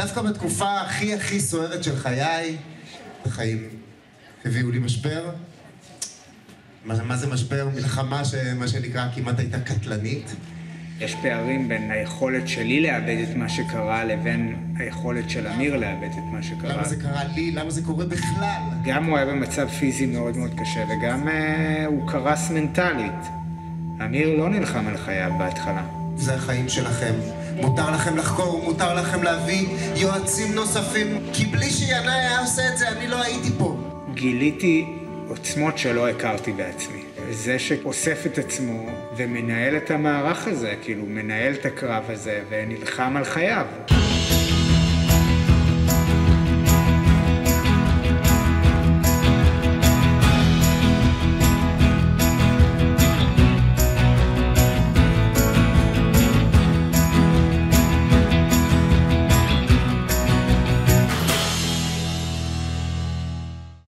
דווקא בתקופה הכי סוערת של חיי, החיים הביאו לי משבר. מה זה משבר? מלחמה שמה שנקרא כמעט הייתה קטלנית. יש פערים בין היכולת שלי לאבד את מה שקרה לבין היכולת של אמיר לאבד את מה שקרה. למה זה קרה לי? למה זה קורה בכלל? גם הוא היה במצב פיזי מאוד מאוד קשה וגם הוא קרס מנטלית. אמיר לא נלחם על חייו בהתחלה. זה החיים שלכם. מותר לכם לחקור, מותר לכם להביא יועצים נוספים, כי בלי שינאי היה עושה את זה, אני לא הייתי פה. גיליתי עוצמות שלא הכרתי בעצמי. זה שאוסף את עצמו ומנהל את המערך הזה, כאילו מנהל את הקרב הזה ונלחם על חייו.